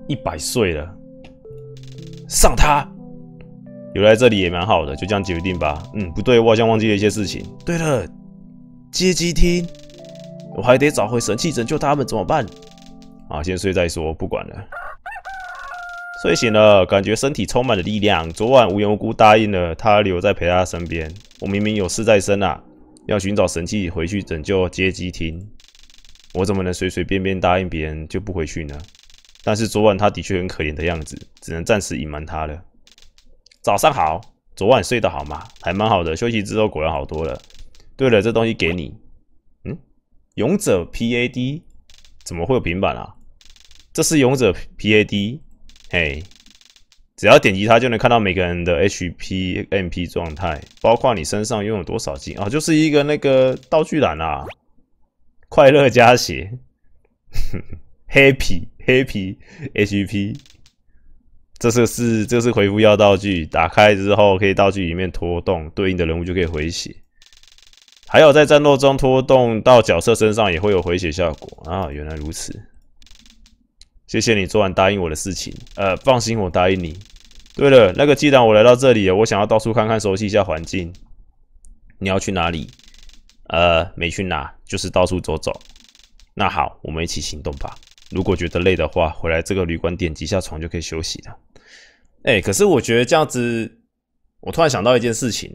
100岁了，上他！留在这里也蛮好的，就这样决定吧。不对，我好像忘记了一些事情。对了，接机厅，我还得找回神器拯救他们，怎么办？啊，先睡再说，不管了。睡醒了，感觉身体充满了力量。昨晚无缘无故答应了他留在陪他身边。我明明有事在身啊，要寻找神器回去拯救接机厅。我怎么能随随便便答应别人就不回去呢？但是昨晚他的确很可怜的样子，只能暂时隐瞒他了。早上好，昨晚睡得好吗？还蛮好的，休息之后果然好多了。对了，这东西给你。勇者 PAD 怎么会有平板啊？这是勇者 PAD， 嘿，只要点击它就能看到每个人的 HP、MP 状态，包括你身上拥有多少金啊，就是一个那个道具栏啊。快乐加血，Happy HP， 这是回复要道具，打开之后可以道具里面拖动，对应的人物就可以回血。还有在战斗中拖动到角色身上也会有回血效果啊！原来如此，谢谢你昨晚答应我的事情。放心，我答应你。对了，那个既然我来到这里了，我想要到处看看，熟悉一下环境。你要去哪里？没去哪，就是到处走走。那好，我们一起行动吧。如果觉得累的话，回来这个旅馆点击下床就可以休息了。可是我觉得这样子，我突然想到一件事情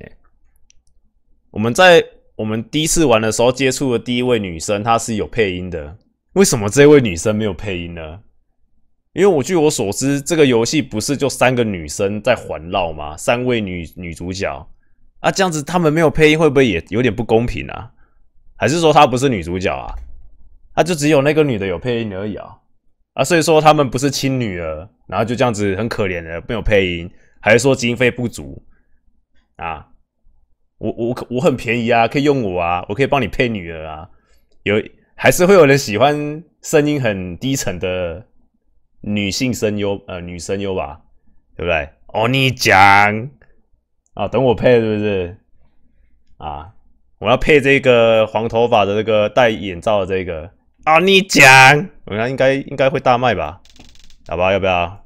我们第一次玩的时候接触的第一位女生，她是有配音的。为什么这位女生没有配音呢？因为据我所知，这个游戏不是就3个女生在环绕吗？3位女主角啊，这样子她们没有配音，会不会也有点不公平啊？还是说她不是女主角啊？她就只有那个女的有配音而已啊？所以说她们不是亲女儿，然后就这样子很可怜的没有配音，还是说经费不足啊？我很便宜啊，可以用我啊，我可以帮你配女儿啊。还是会有人喜欢声音很低沉的女性声优，女声优吧，对不对？哦，你讲啊，等我配是不是？啊，我要配这个黄头发的这个戴眼罩的这个啊，你讲，我看应该会大卖吧？好吧，要不要？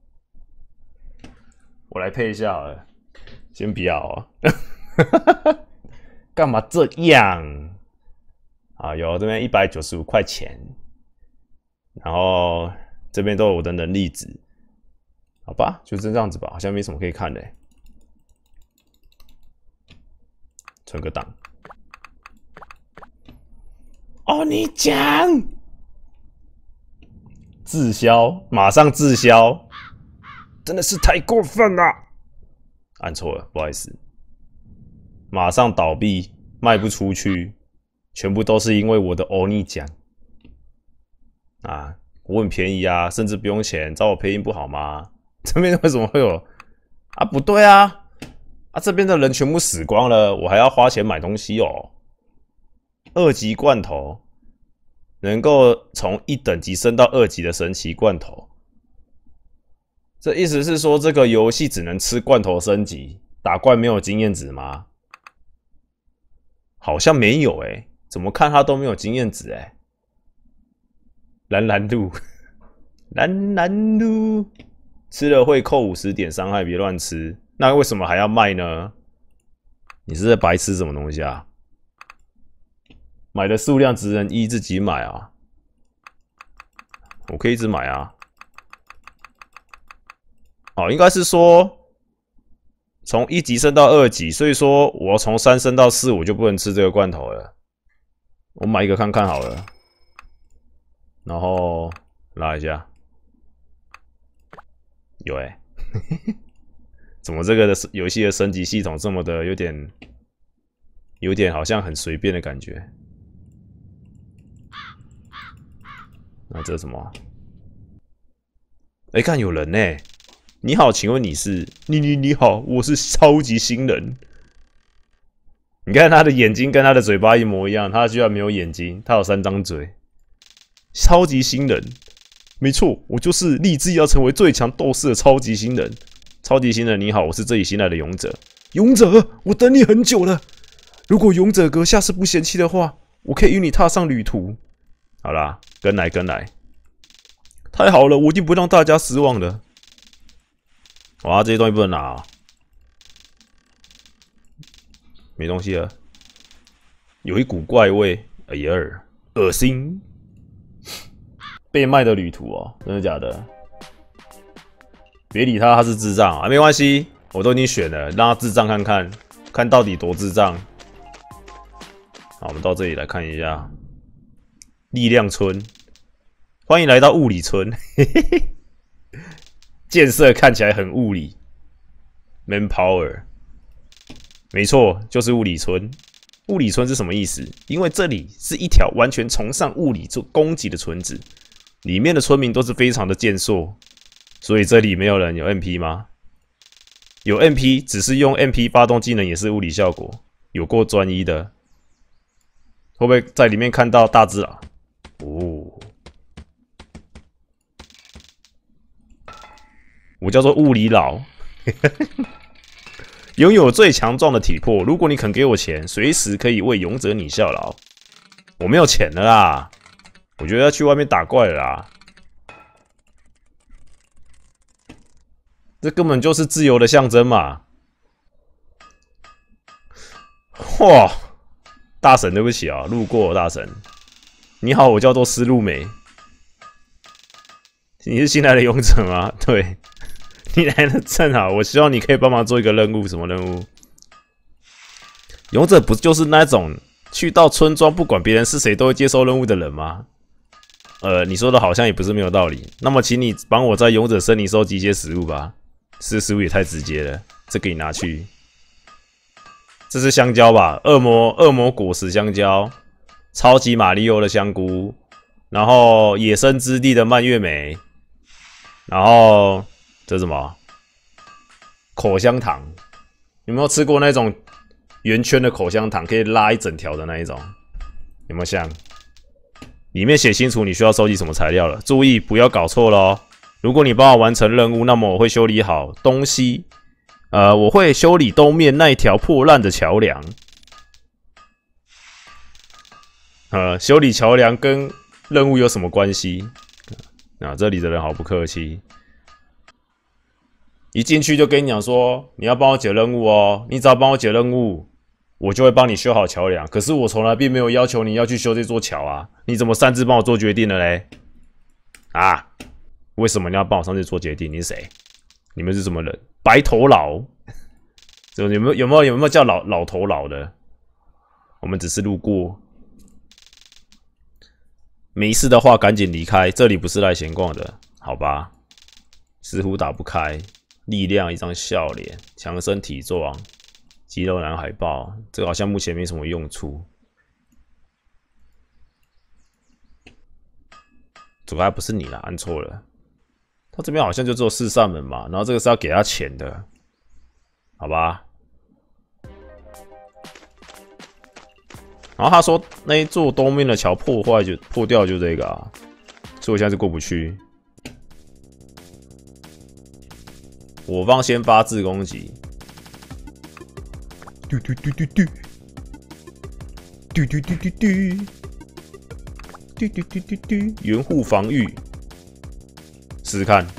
我来配一下好了，先不要哦。干嘛这样啊？有这边195块钱，然后这边都有我的能力值，好吧，就这样子吧，好像没什么可以看的。存个档。哦，你讲，滞销，马上滞销，真的是太过分了。按错了，不好意思。马上倒闭，卖不出去，全部都是因为我的欧尼奖啊！我很便宜啊，甚至不用钱，找我配音不好吗？这边为什么会有啊？不对啊！这边的人全部死光了，我还要花钱买东西哦。2级罐头能够从1等级升到2级的神奇罐头，这意思是说这个游戏只能吃罐头升级，打怪没有经验值吗？好像没有怎么看他都没有经验值蓝路，蓝路，吃了会扣50点伤害，别乱吃。那为什么还要卖呢？你是在白吃什么东西啊？买的数量只能1自己买啊，我可以一直买啊。应该是说。从1级升到2级，所以说我从3升到4，我就不能吃这个罐头了。我买一个看看好了，然后拉一下，有怎么这个的游戏的升级系统这么的有点好像很随便的感觉？那这是什么？看有人你好，请问你是？你好，我是超级新人。你看他的眼睛跟他的嘴巴一模一样，他居然没有眼睛，他有3张嘴。超级新人，没错，我就是立志要成为最强斗士的超级新人。超级新人你好，我是这里新来的勇者。勇者，我等你很久了。如果勇者阁下是不嫌弃的话，我可以与你踏上旅途。好啦，跟来。 太好了，我一定不会让大家失望的。哇，这些东西不能拿啊！没东西了，有一股怪味，哎呀，恶心！被卖的旅途哦，真的假的？别理他，他是智障啊，没关系，我都已经选了，让他智障看看，看到底多智障。好，我们到这里来看一下力量村，欢迎来到物理村，嘿嘿嘿，建设看起来很物理 ，manpower。没错，就是物理村。物理村是什么意思？因为这里是一条完全崇尚物理做攻击的村子，里面的村民都是非常的健硕，所以这里没有人有 MP 吗？有 MP， 只是用 MP 发动技能也是物理效果，有够专一的。会不会在里面看到大只佬？哦，我叫做物理佬。拥有最强壮的体魄，如果你肯给我钱，随时可以为勇者你效劳。我没有钱了啦，我觉得要去外面打怪了啦。这根本就是自由的象征嘛！哇，大神，对不起啊，路过大神。你好，我叫做丝路美。你是新来的勇者吗？对。你来的正好，我希望你可以帮忙做一个任务，什么任务？勇者不就是那种去到村庄不管别人是谁都会接受任务的人吗？你说的好像也不是没有道理。那么，请你帮我在勇者森林收集一些食物吧。这食物也太直接了，这给你拿去。这是香蕉吧？恶魔果实香蕉，超级马里奥的香菇，然后野生之地的蔓越莓，然后。这是什么？口香糖，有没有吃过那种圆圈的口香糖，可以拉一整条的那一种？有没有像？里面写清楚你需要收集什么材料了，注意不要搞错咯。如果你帮我完成任务，那么我会修理好东西。我会修理东面那一条破烂的桥梁。修理桥梁跟任务有什么关系？这里的人好不客气。一进去就跟你讲说，你要帮我解任务哦，你只要帮我解任务，我就会帮你修好桥梁。可是我从来并没有要求你要去修这座桥啊，你怎么擅自帮我做决定了嘞？啊，为什么你要帮我擅自做决定？你是谁？你们是什么人？白头佬？有没有叫老头佬的？我们只是路过，没事的话赶紧离开，这里不是来闲逛的，好吧？似乎打不开。力量一张笑脸，强身体壮，肌肉男海豹，这个好像目前没什么用处。这个还不是你啦，按错了。他这边好像就只有4扇门嘛，然后这个是要给他钱的，好吧？然后他说那一座东面的桥破掉就这个啊，所以我现在是过不去。我方先发制攻击，嘟嘟嘟嘟嘟，嘟嘟嘟嘟嘟，嘟嘟嘟嘟嘟，援护防御，试试看。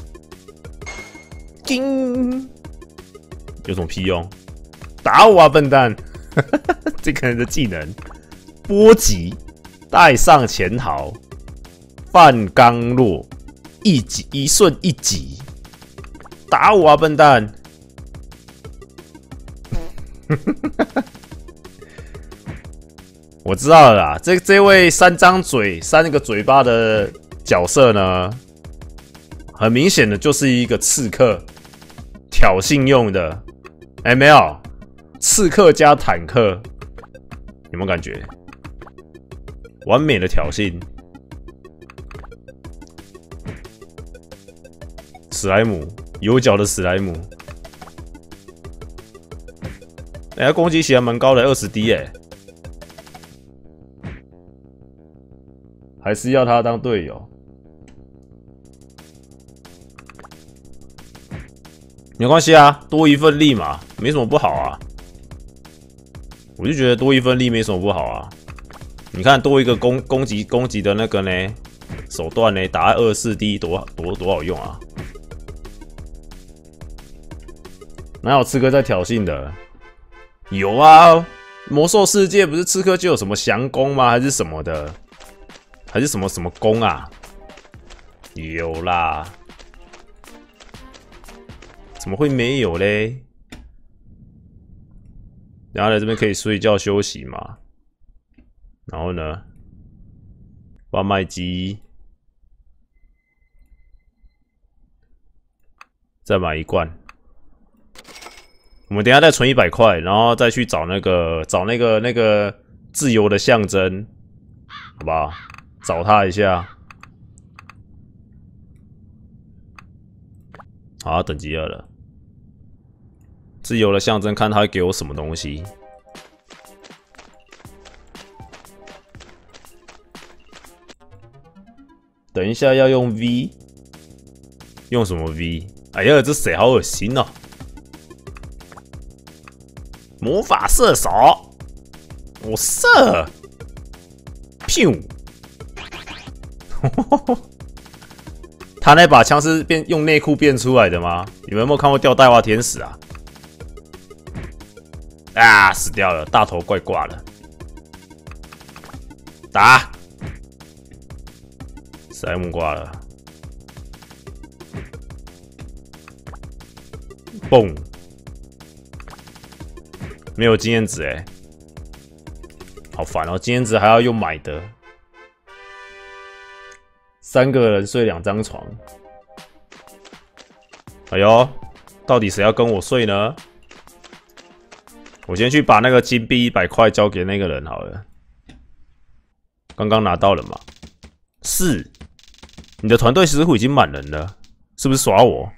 叮，有什么屁用？打我啊，笨蛋！这个人的技能，波及，带上前毫，范刚弱，一瞬一击。打我啊，笨蛋！我知道了啦，这位3个嘴巴的角色呢，很明显的就是一个刺客，挑衅用的。没有，刺客加坦克，有没有感觉？完美的挑衅。史莱姆。有角的史莱姆，他攻击起来蛮高的，20滴耶，还是要他当队友。没关系啊，多一份力嘛，没什么不好啊。我就觉得多一份力没什么不好啊。你看多一个攻击的那个呢， 手段呢？打在24D 多好用啊！哪有刺客在挑衅的？有啊，魔兽世界不是刺客就有什么降攻吗？还是什么的？还是什么攻啊？有啦，怎么会没有嘞？然后来这边可以睡觉休息嘛？然后呢，贩卖机，再买一罐。我们等一下再存100块，然后再去找那个自由的象征，好不好？找他一下。好，等级2了。自由的象征，看他会给我什么东西。等一下要用 V， 用什么 V？ 哎呀，这谁好恶心哦！魔法射手，我射，噗！他那把枪是用内裤变出来的吗？你们有没有看过吊带蛙天使啊？啊，死掉了，大头怪挂了，打！史莱姆挂了，蹦！没有经验值哎，好烦哦！经验值还要用买的，3个人睡2张床。哎呦，到底谁要跟我睡呢？我先去把那个金币100块交给那个人好了。刚刚拿到了嘛？是，你的团队似乎已经满人了，是不是耍我？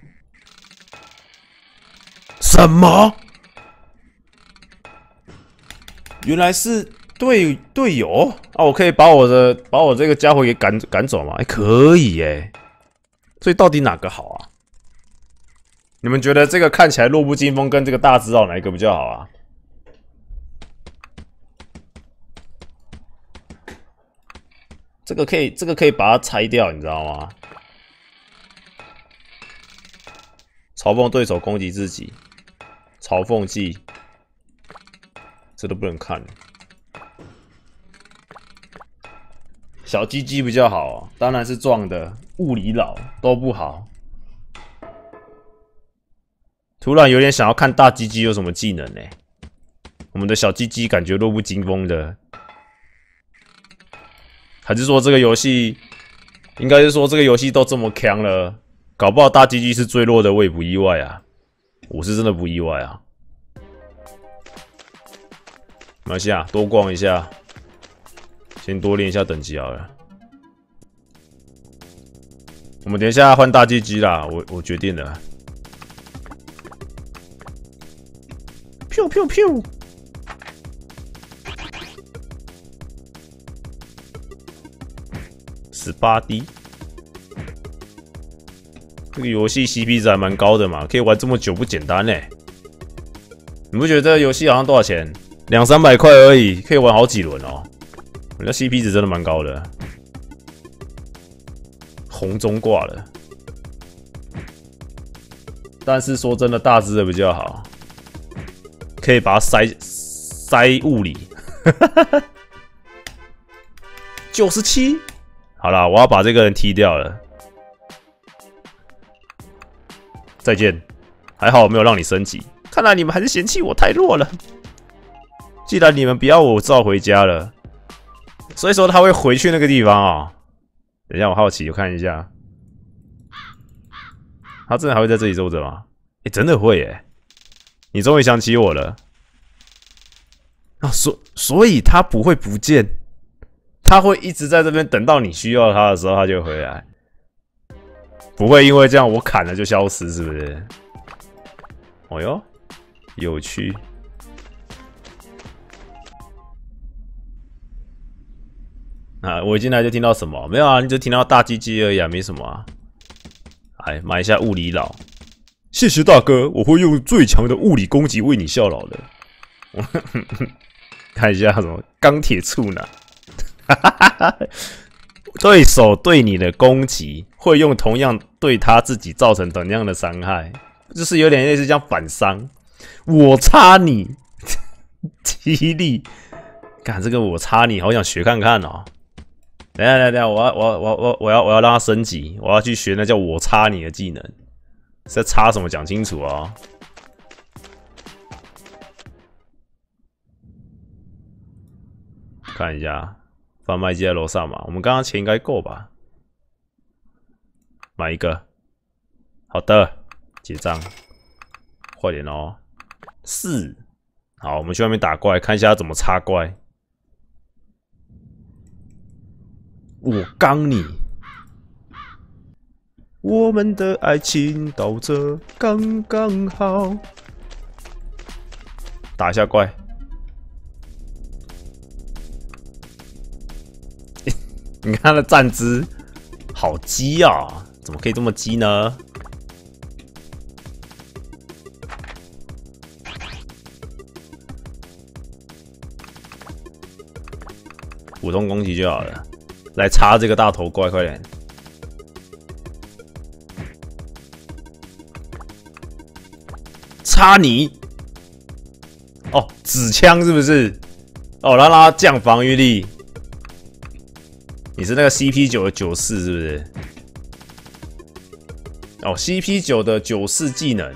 什么？原来是队友啊！我可以把我这个家伙给赶走吗？可以耶。所以到底哪个好啊？你们觉得这个看起来弱不禁风跟这个大只佬哪一个比较好啊？这个可以把它拆掉，你知道吗？嘲讽对手攻击自己，嘲讽技，这都不能看。小鸡鸡比较好，当然是壮的，物理佬都不好。突然有点想要看大鸡鸡有什么技能呢？我们的小鸡鸡感觉弱不禁风的。还是说这个游戏，应该是说这个游戏都这么强了，搞不好大鸡鸡是最弱的，我也不意外啊。我是真的不意外啊。没关系啊，多逛一下，先多练一下等级好了。我们等一下换大鸡鸡啦，我决定了。噗噗噗！ 18D， 这个游戏 CP 值还蛮高的嘛，可以玩这么久不简单欸。你不觉得这个游戏好像多少钱？200、300块而已，可以玩好几轮哦。我觉得 CP 值真的蛮高的。红中挂了，但是说真的，大只的比较好，可以把它塞物理。97。 好啦，我要把这个人踢掉了。再见，还好我没有让你升级。看来你们还是嫌弃我太弱了。既然你们不要我，只好回家了。所以说他会回去那个地方啊、哦。等一下，我好奇，我看一下，他真的还会在这里坐着吗？真的会耶！你终于想起我了啊！所以他不会不见。 他会一直在这边等到你需要他的时候，他就会回来，不会因为这样我砍了就消失，是不是？哦哟，有趣。啊，我一进来就听到什么？没有啊，你就听到大鸡鸡而已啊，没什么啊。来买一下物理佬，谢谢大哥，我会用最强的物理攻击为你效劳的。看一下什么钢铁处男。 对手对你的攻击会用同样对他自己造成同样的伤害，就是有点类似像反伤。我插你，激励，干这个我插你，好想学看看哦。等一下，我要让他升级，我要去学那叫我插你的技能。是在插什么？讲清楚哦。看一下，贩卖机在楼上嘛，我们刚刚钱应该够吧？买一个，好的，结账，快点哦。4，好，我们去外面打怪，看一下怎么插怪。我刚你，我们的爱情到这刚刚好。打一下怪。你看他的站姿，好鸡啊！怎么可以这么鸡呢？普通攻击就好了。来插这个大头怪，快点！插你！哦，纸枪是不是？哦，让他降防御力。你是那个 CP9 的94是不是？哦 ，CP9 的94技能。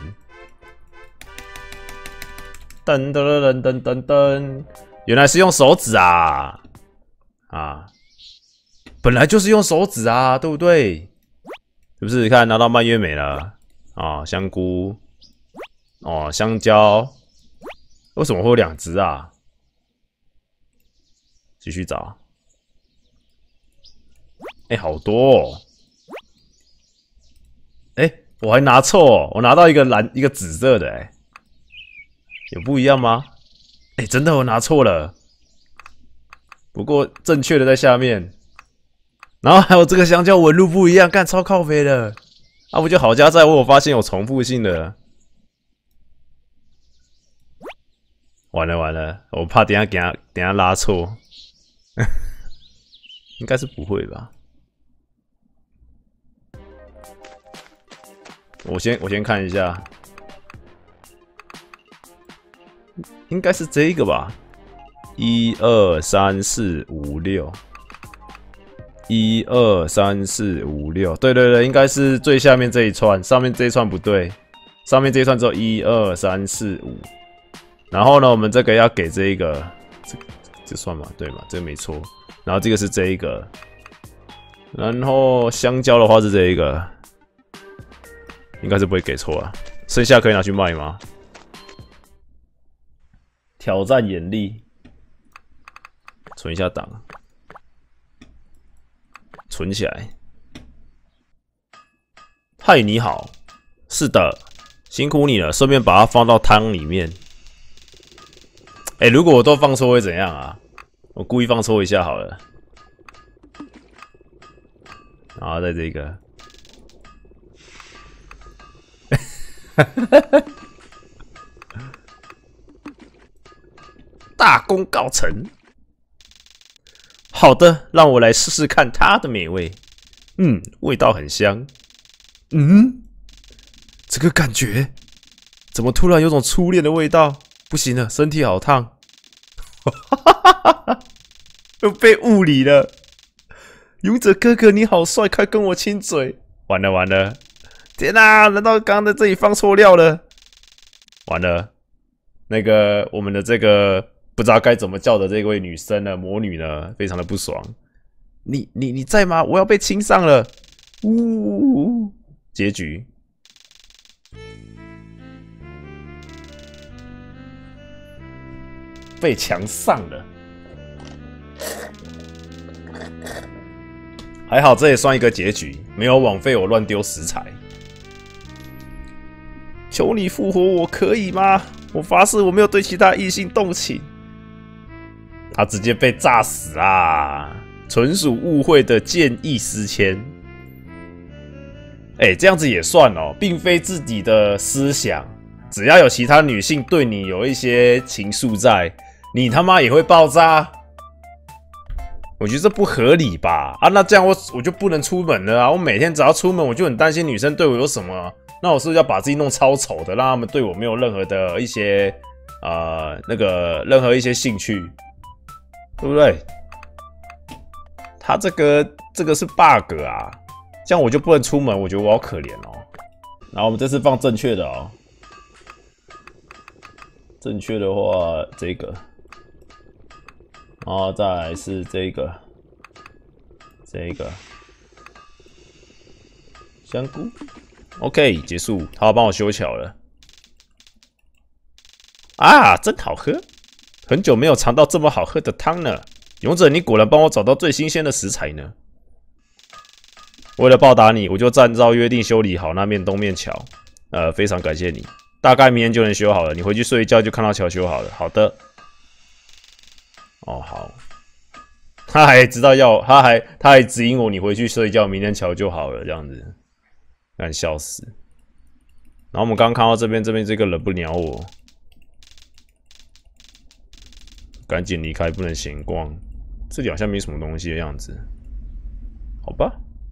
噔噔噔噔噔噔，原来是用手指啊！啊，本来就是用手指啊，对不对？是不是？看拿到蔓越莓了啊，香菇哦，香蕉，为什么会有2只啊？继续找。好多哦！我还拿错哦，我拿到一个一个紫色的，有不一样吗？真的我拿错了。不过正确的在下面，然后还有这个香蕉纹路不一样，干超靠北的。啊，不就好家在我有发现有重复性的。完了，我怕等一下拉错，应该是不会吧？我先看一下，应该是这一个吧？1、2、3、4、5、6，1、2、3、4、5、6，对，应该是最下面这一串，上面这一串不对，上面这一串只有1、2、3、4、5，然后呢，我们这个要给这一个，这算吗？对嘛，这个没错。然后这个是这一个，然后香蕉的话是这一个。应该是不会给错啊，剩下可以拿去卖吗？挑战眼力，存一下档，存起来。嗨，你好，是的，辛苦你了，顺便把它放到汤里面。如果我都放错会怎样啊？我故意放错一下好了，然后在这个。大功告成。好的，让我来试试看它的美味。味道很香。这个感觉怎么突然有种初恋的味道？不行了，身体好烫。又被物理了。勇者哥哥你好帅，快跟我亲嘴。完了。天哪！难道刚刚在这里放错料了？完了，那个我们的这个不知道该怎么叫的这位女生呢，魔女呢，非常的不爽。你在吗？我要被亲上了！结局。被强上了。还好这也算一个结局，没有枉费我乱丢食材。求你复活我可以吗？我发誓我没有对其他异性动情。他直接被炸死啦！纯属误会的见异思迁。这样子也算哦，并非自己的思想。只要有其他女性对你有一些情愫在，你他妈也会爆炸。 我觉得这不合理吧？啊，那这样我就不能出门了啊！我每天只要出门，我就很担心女生对我有什么，那我是不是要把自己弄超丑的，让他们对我没有任何的一些任何一些兴趣，对不对？他这个是 bug 啊，这样我就不能出门，我觉得我好可怜哦。然后我们这次放正确的哦，正确的话这个。然后再来是这个香菇 ，OK 结束，他要帮我修桥了。啊，真好喝！很久没有尝到这么好喝的汤了。勇者，你果然帮我找到最新鲜的食材呢。为了报答你，我就按照约定修理好那面东面桥。非常感谢你，大概明天就能修好了。你回去睡一觉就看到桥修好了。好的。哦，好。他还知道他还指引我，你回去睡觉，明天桥就好了，这样子，干笑死。然后我们刚刚看到这边这个人不鸟我，赶紧离开，不能闲逛。这里好像没什么东西的样子，好吧。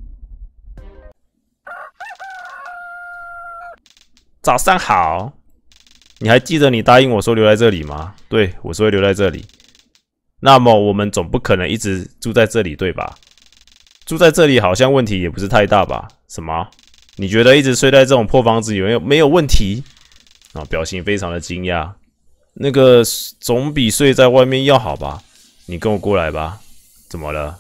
早上好，你还记得你答应我说留在这里吗？对，我说会留在这里。那么我们总不可能一直住在这里，对吧？住在这里好像问题也不是太大吧？什么？你觉得一直睡在这种破房子没有问题？啊，表情非常的惊讶。那个总比睡在外面要好吧？你跟我过来吧。怎么了？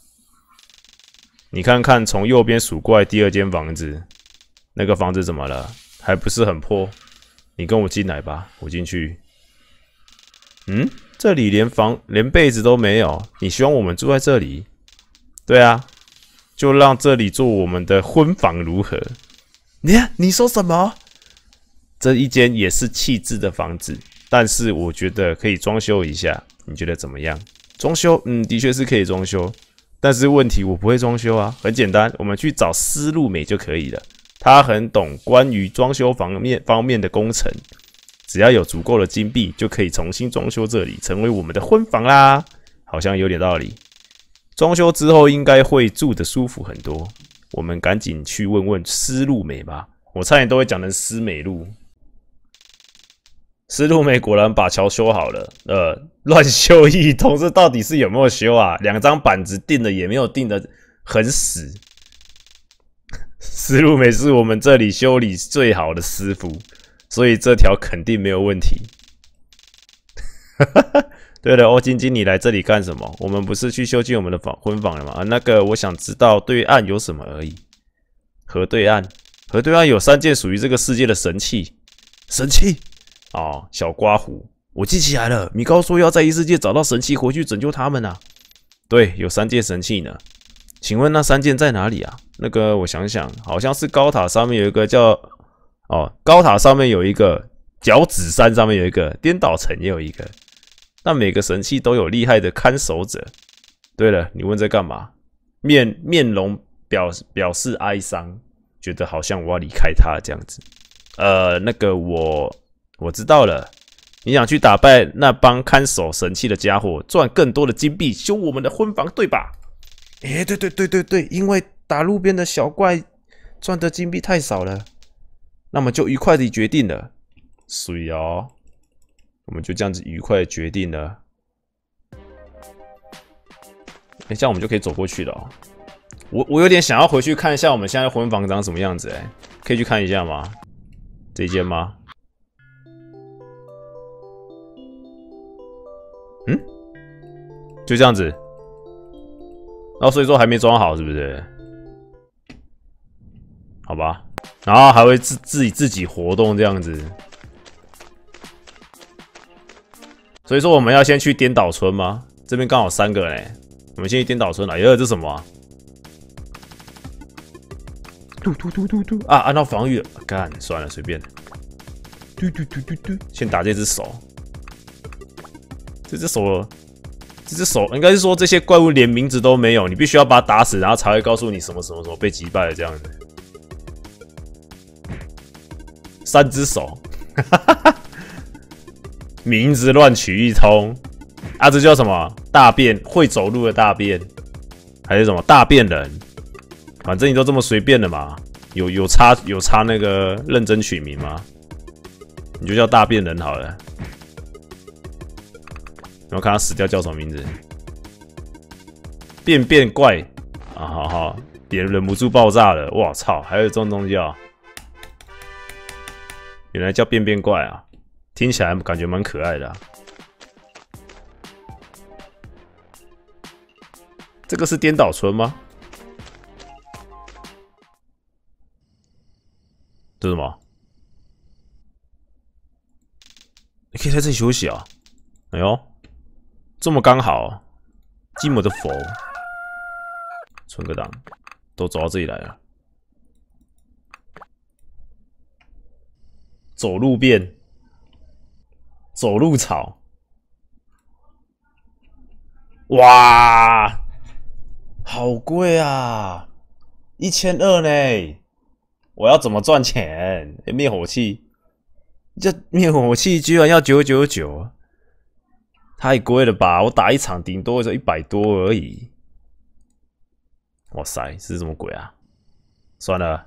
你看看从右边数过来第二间房子，那个房子怎么了？还不是很破？你跟我进来吧，我进去。嗯？这里连被子都没有，你希望我们住在这里？对啊，就让这里做我们的婚房如何？你说什么？这一间也是弃置的房子，但是我觉得可以装修一下，你觉得怎么样？装修，的确是可以装修，但是问题我不会装修啊，很简单，我们去找丝路美就可以了，她很懂关于装修方面的工程。只要有足够的金币，就可以重新装修这里，成为我们的婚房啦。好像有点道理。装修之后应该会住得舒服很多。我们赶紧去问问丝路美吧。我差点都会讲成丝美路。丝路美果然把桥修好了。乱修一通，这到底是有没有修啊？2张板子定的也没有定的很死。丝路美是我们这里修理最好的师傅。所以这条肯定没有问题。对了，欧晶晶，你来这里干什么？我们不是去修建我们的婚房了吗？那个，我想知道对岸有什么而已。河对岸有3件属于这个世界的神器。神器？哦，小刮胡，我记起来了。米高说要在异世界找到神器，回去拯救他们啊。对，有3件神器呢。请问那3件在哪里啊？那个，我想想，好像是高塔上面有一个叫。高塔上面有一个，脚趾山上面有一个，颠倒城也有一个。那每个神器都有厉害的看守者。对了，你问这干嘛？面容表示哀伤，觉得好像我要离开他这样子。那个我知道了，你想去打败那帮看守神器的家伙，赚更多的金币，修我们的婚房，对吧？对，因为打路边的小怪赚的金币太少了。那么就愉快地决定了，水哦，我们就这样子愉快地决定了。这样我们就可以走过去了哦。我有点想要回去看一下我们现在婚房长什么样子，可以去看一下吗？这一间吗？就这样子。然后所以说还没装好，是不是？好吧。然后还会自己活动这样子，所以说我们要先去颠倒村吗？这边刚好3个嘞，我们先去颠倒村了。这什么啊？嘟啊！按到防御了，干算了，随便。嘟，先打这只手。这只手应该是说这些怪物连名字都没有，你必须要把它打死，然后才会告诉你什么被击败了这样子。3只手，名字乱取一通啊！这叫什么？ 大便会走路的大便，还是什么大便人？反正你都这么随便了嘛，有差那个认真取名吗？你就叫大便人好了。然后看他死掉叫什么名字？便便怪啊，好，也忍不住爆炸了。哇操，还有这种东西啊！原来叫便便怪啊，听起来感觉蛮可爱的啊。这个是颠倒村吗？这是什么？你可以在这里休息啊！哎呦，这么刚好，寂寞的佛，存个档，都走到这里来了。走路便，走路草，哇，好贵啊，1200呢！我要怎么赚钱？灭火器，这灭火器居然要999，太贵了吧！我打一场顶多就100多而已。哇塞，是什么鬼啊？算了。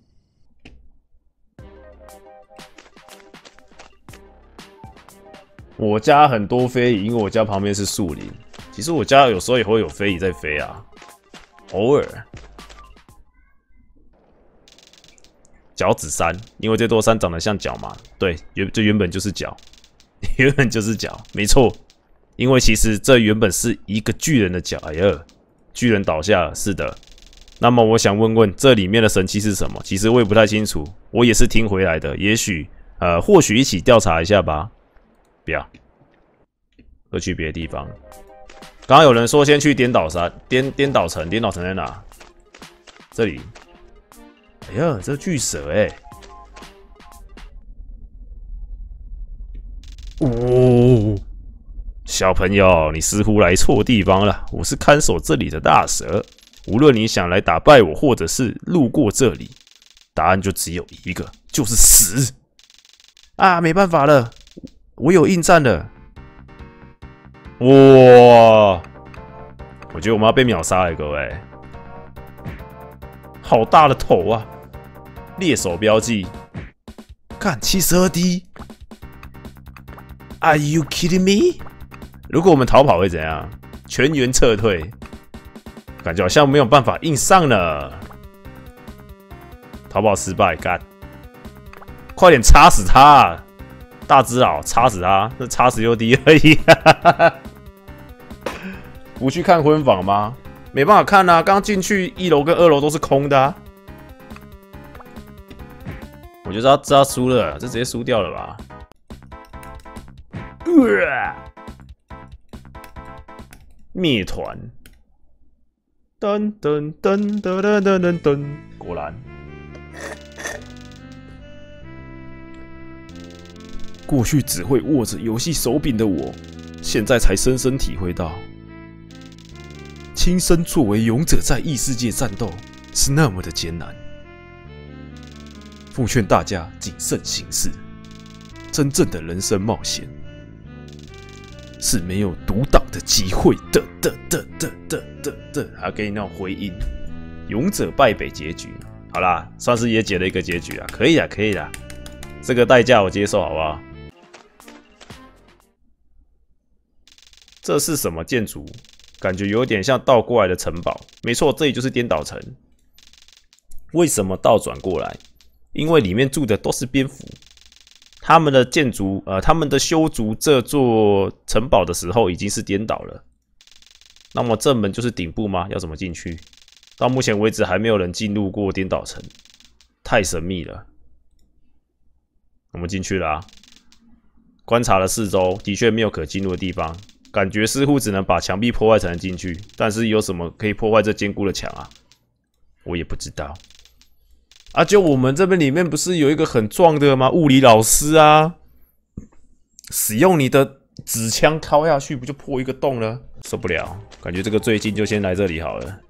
我家很多飞蚁，因为我家旁边是树林。其实我家有时候也会有飞蚁在飞啊，偶尔。脚趾山，因为这座山长得像脚嘛，对，这原本就是脚，原本就是脚，没错。因为其实这原本是一个巨人的脚，哎呀，巨人倒下了，是的。那么我想问问，这里面的神器是什么？其实我也不太清楚，我也是听回来的。也许，或许一起调查一下吧。不要，都去别的地方。刚刚有人说先去颠倒山、颠倒城在哪？这里。哎呀，这巨蛇哎！哦，小朋友，你似乎来错地方了。我是看守这里的大蛇。无论你想来打败我，或者是路过这里，答案就只有一个，就是死。啊，没办法了。我有应战了，哇！我觉得我们要被秒杀了，各位，好大的头啊！猎手标记，看72滴，Are you kidding me？ 如果我们逃跑会怎样？全员撤退，感觉好像没有办法硬上呢。逃跑失败，干！快点插死他！大只佬插死他，这插16滴而已。不去看婚房吗？没办法看啊，刚进去1楼跟2楼都是空的啊。我就知道输了，这直接输掉了吧？灭团，噔噔噔噔噔噔噔噔，果然。过去只会握着游戏手柄的我，现在才深深体会到，亲身作为勇者在异世界战斗是那么的艰难。奉劝大家谨慎行事，真正的人生冒险是没有独挡的机会的。还要给你那种回音，勇者败北结局。好啦，算是也解了一个结局啊，可以啦，可以啦，这个代价我接受，好不好？这是什么建筑？感觉有点像倒过来的城堡。没错，这里就是颠倒城。为什么倒转过来？因为里面住的都是蝙蝠，他们的建筑，他们的修筑这座城堡的时候已经是颠倒了。那么正门就是顶部吗？要怎么进去？到目前为止还没有人进入过颠倒城，太神秘了。我们进去了啊，观察了四周，的确没有可进入的地方。感觉似乎只能把墙壁破坏才能进去，但是有什么可以破坏这坚固的墙啊？我也不知道。啊，就我们这边里面不是有一个很壮的吗？物理老师啊，使用你的纸枪敲下去，不就破一个洞了？受不了，感觉这个最近就先来这里好了。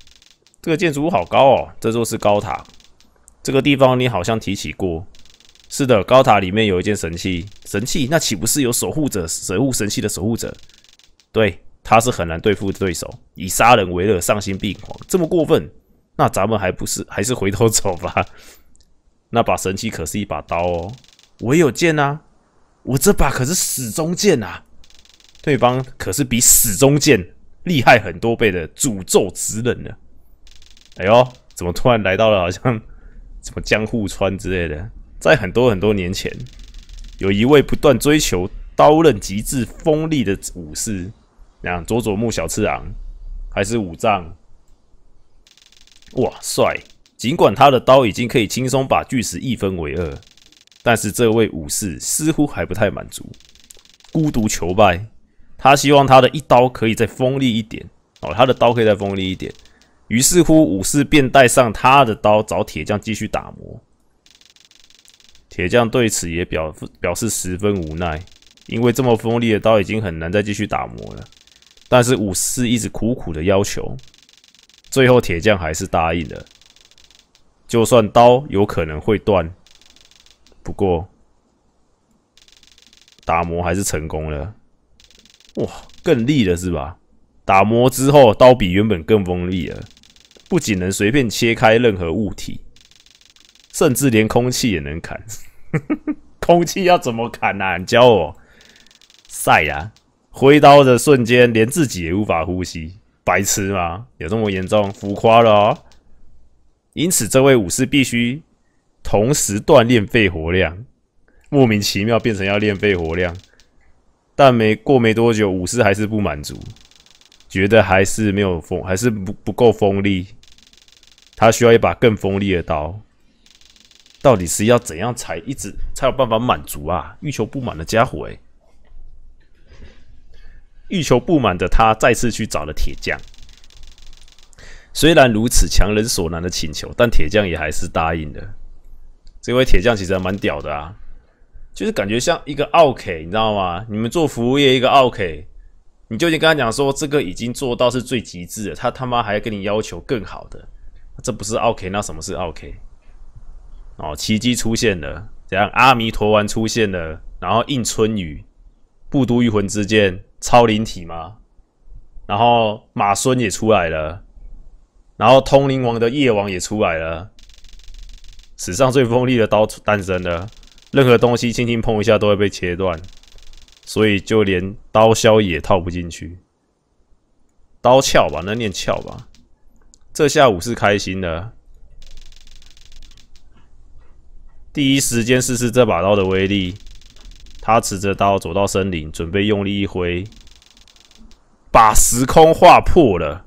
这个建筑物好高哦，这座是高塔。这个地方你好像提起过， 是的，高塔里面有一件神器，神器那岂不是有守护者守护神器的守护者？对，他是很难对付的对手，以杀人为乐，丧心病狂，这么过分，那咱们还是回头走吧。那把神器可是一把刀哦，我也有剑啊，我这把可是死中剑啊，对方可是比死中剑厉害很多倍的诅咒之刃呢。哎呦，怎么突然来到了好像什么江户川之类的？在很多年前，有一位不断追求刀刃极致锋利的武士，那佐佐木小次郎还是武藏，哇帅！尽管他的刀已经可以轻松把巨石一分为二，但是这位武士似乎还不太满足，孤独求败。他希望他的一刀可以再锋利一点哦，他的刀可以再锋利一点。于是乎，武士便带上他的刀找铁匠继续打磨。铁匠对此也表示十分无奈，因为这么锋利的刀已经很难再继续打磨了。但是武士一直苦苦的要求，最后铁匠还是答应了。就算刀有可能会断，不过打磨还是成功了。哇，更利了是吧？打磨之后，刀比原本更锋利了，不仅能随便切开任何物体，甚至连空气也能砍。空气要怎么砍啊？你教我。晒啊！挥刀的瞬间，连自己也无法呼吸，白痴吗？有这么严重？浮夸了哦。因此，这位武士必须同时锻炼肺活量，莫名其妙变成要练肺活量。但没多久，武士还是不满足，觉得还是不够锋利，他需要一把更锋利的刀。到底是要怎样才有办法满足啊？欲求不满的家伙欲求不满的他再次去找了铁匠。虽然如此强人所难的请求，但铁匠也还是答应了。这位铁匠其实还蛮屌的啊，就是感觉像一个OK，你知道吗？你们做服务业一个OK，你就已经跟他讲说这个已经做到是最极致了，他妈还跟你要求更好的，这不是 OK， 那什么是 OK？ 哦，奇迹出现了，怎样？阿弥陀丸出现了，然后应春雨、不都御魂之剑、超灵体吗？然后马孙也出来了。然后通灵王的夜王也出来了，史上最锋利的刀诞生了，任何东西轻轻碰一下都会被切断，所以就连刀削也套不进去。刀鞘吧，那念鞘吧。这下武士开心了，第一时间试试这把刀的威力。他持着刀走到森林，准备用力一挥，把时空划破了。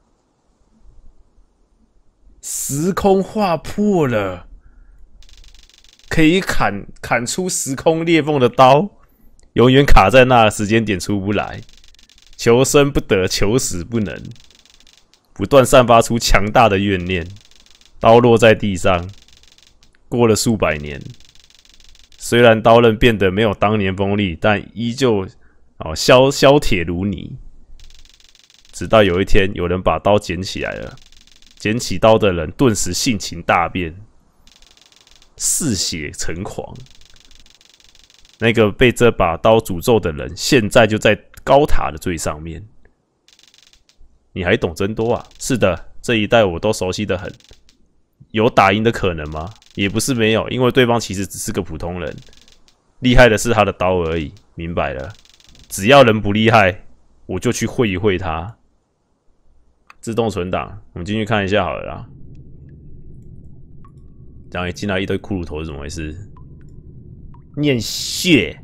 时空划破了，可以砍出时空裂缝的刀，永远卡在那时间点出不来，求生不得，求死不能，不断散发出强大的怨念。刀落在地上，过了数百年，虽然刀刃变得没有当年锋利，但依旧削铁如泥。直到有一天，有人把刀捡起来了。捡起刀的人顿时性情大变，嗜血成狂。那个被这把刀诅咒的人，现在就在高塔的最上面。你还懂真多啊？是的，这一带我都熟悉得很。有打赢的可能吗？也不是没有，因为对方其实只是个普通人，厉害的是他的刀而已。明白了，只要人不厉害，我就去会一会他。自动存档，我们进去看一下好了啦。这样进来一堆骷髅头是怎么回事？念血，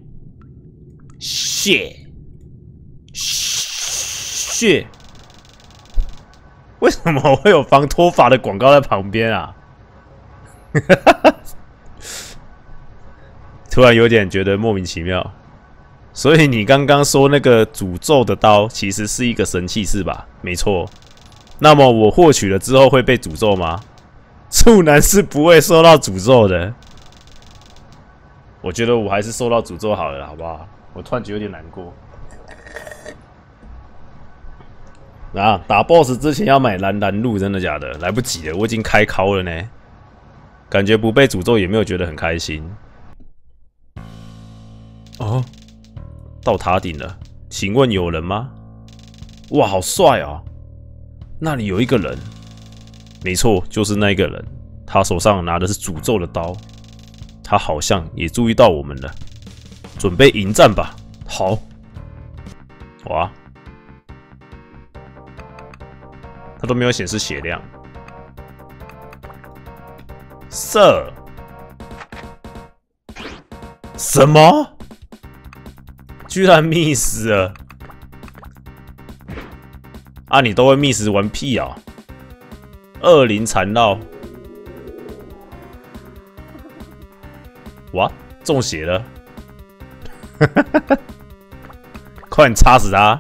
为什么会有防脱发的广告在旁边啊？突然有点觉得莫名其妙。所以你刚刚说那个诅咒的刀其实是一个神器是吧？没错。那么我获取了之后会被诅咒吗？处男是不会受到诅咒的。我觉得我还是受到诅咒好了，好不好？我突然觉得有点难过。打 BOSS 之前要买蓝路，真的假的？来不及了，我已经开考了呢。感觉不被诅咒也没有觉得很开心。 哦，到塔顶了，请问有人吗？哇，好帅啊！那里有一个人，没错，就是那个人。他手上拿的是诅咒的刀，他好像也注意到我们了，准备迎战吧。好，哇，他都没有显示血量。射？什么？居然 miss 了！啊，你都会 miss 玩屁啊！20缠绕，哇，中血了！快点插死他！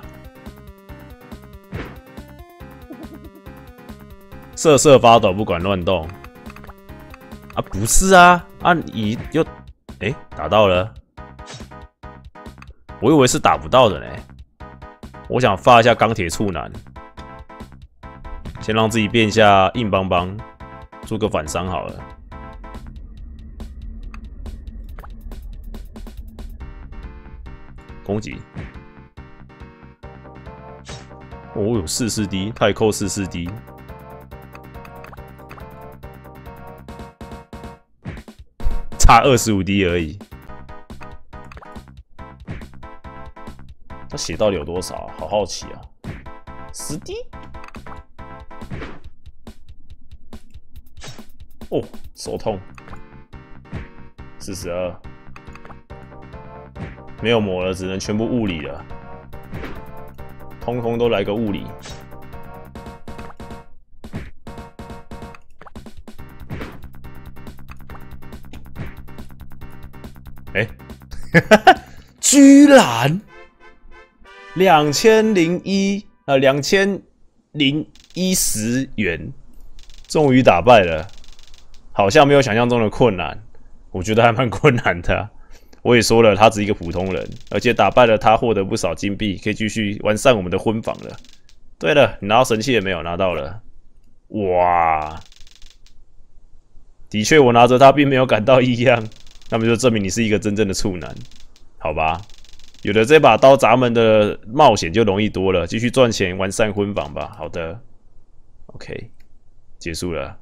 瑟瑟发抖，不管乱动。啊，不是啊，啊，你又，打到了。我以为是打不到的呢。我想发一下钢铁处男，先让自己变一下硬邦邦，做个反伤好了。攻击。哦，有44D，太扣44D。差25D 而已。他血到底有多少啊？好好奇啊！10D？ 哦，手痛。42。没有魔了，只能全部物理了。通通都来个物理。居然2010元，终于打败了，好像没有想象中的困难，我觉得还蛮困难的啊。我也说了，他只是一个普通人，而且打败了他，获得不少金币，可以继续完善我们的婚房了。对了，你拿到神器也没有？拿到了。哇，的确，我拿着它并没有感到异样，那么就证明你是一个真正的处男，好吧？有了这把刀，咱们的冒险就容易多了，继续赚钱，完善婚房吧。好的 ，OK， 结束了。